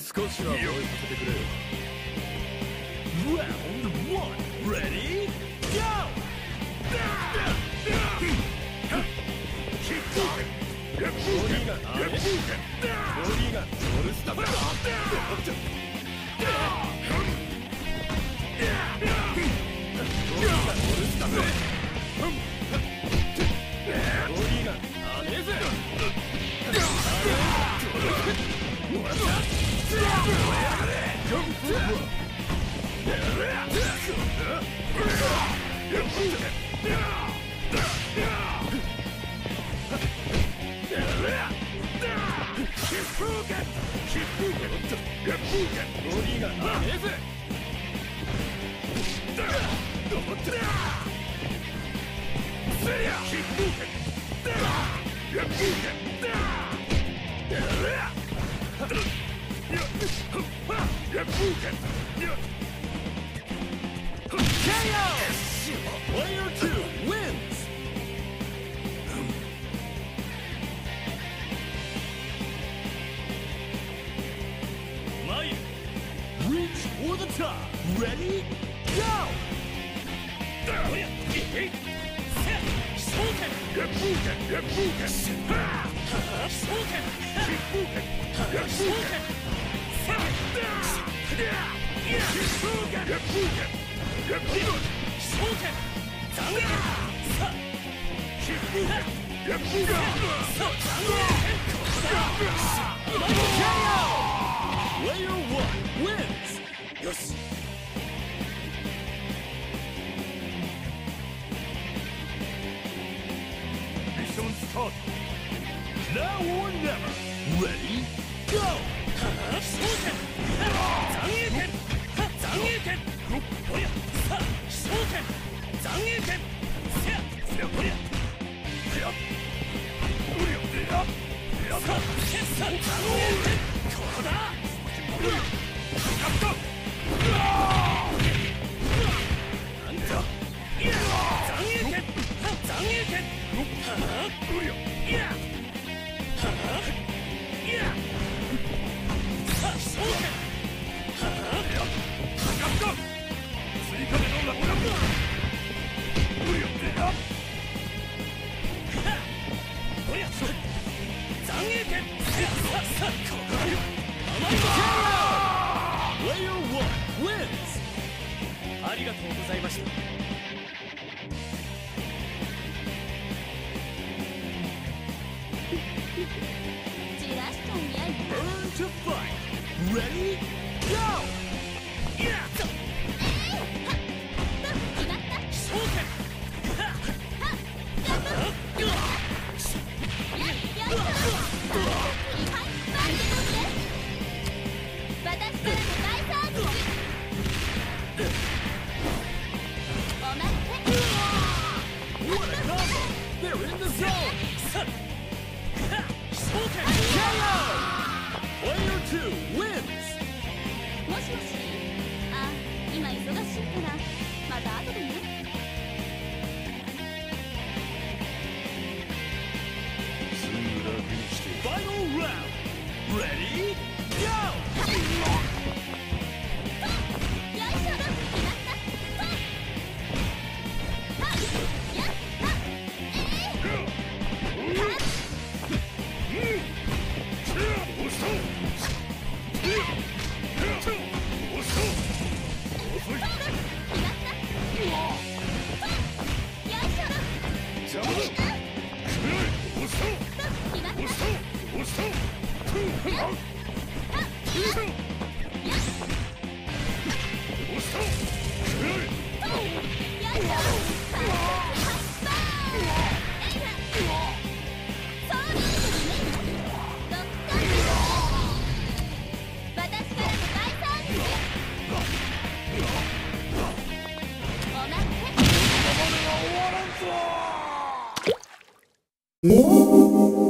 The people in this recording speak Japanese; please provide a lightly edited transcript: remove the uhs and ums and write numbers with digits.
少しは思いさせてくれよ。Round 1 Ready Go! ボディがボディがオルスターボディがオルスターボディがアネーゼPlayer 2 wins! Maya, reach for the top. Ready? Go! Player 1 wins! Yes! Mission start! Now or never! Ready? Go! Player 1 wins! ありがとうございました。 じらしちゃうやん。 Burn to fight! Ready? Go! もしもし、あ、今忙しいからまた後でね。 すぐ楽にして。Final round! Ready? Go! よいしょ、決まった。 お